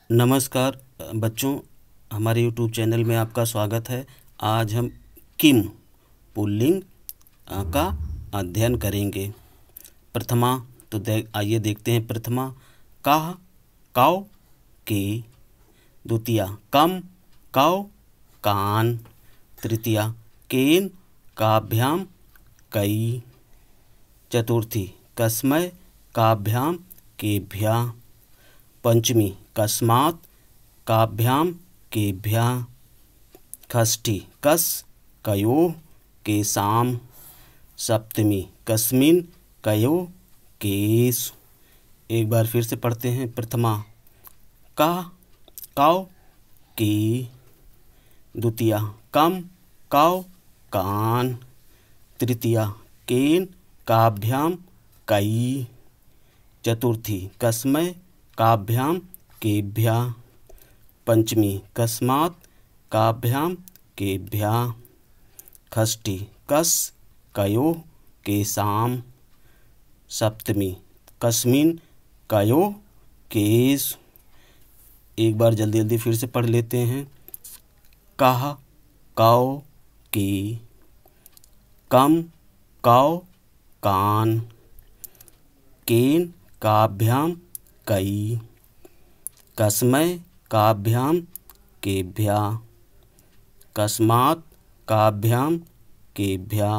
नमस्कार बच्चों, हमारे YouTube चैनल में आपका स्वागत है। आज हम किम पुल्लिंग का अध्ययन करेंगे। प्रथमा, तो आइए देखते हैं। प्रथमा काह काव के, द्वितीया कम काव कान, तृतीया केन काभ्याम कई, चतुर्थी कस्मय काभ्याम केभ्या, पंचमी कस्मात् काभ्याम केभ्या, षष्ठी कस कयोः केषां, सप्तमी कस्मिन् कयोः केषु। एक बार फिर से पढ़ते हैं। प्रथमा का काव के, द्वितीया कम काव कान, तृतीया केन काभ्याम कई, चतुर्थी कस्मय काभ्याम केभ्या, पंचमी कस्मात् काभ्याम केभ्या, षष्ठी कस कयोः केषां, सप्तमी कस्मिन् कयोः केषु। एक बार जल्दी जल्दी फिर से पढ़ लेते हैं। काह काव के, कम काव कान, केन काभ्याम कई, कस्मय काभ्याम केभ्या, कस्मात् काभ्याम केभ्या,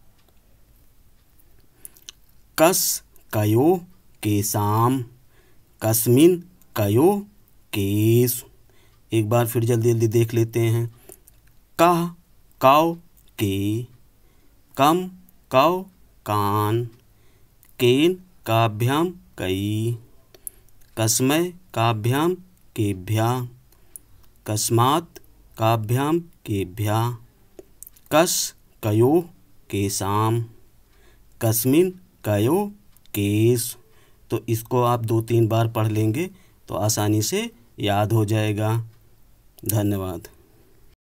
कस कयोः केषां, कस्मिन् कयोः केषु। एक बार फिर जल्दी जल्दी देख लेते हैं। काह काव के, कम काव कान, केन काभ्याम कई, कस्मय काभ्याम केभ्या, कस्मात् काभ्याम केभ्या, कस कयोः केषां, कस्मिन् कयोः केषु। तो इसको आप 2-3 बार पढ़ लेंगे तो आसानी से याद हो जाएगा। धन्यवाद।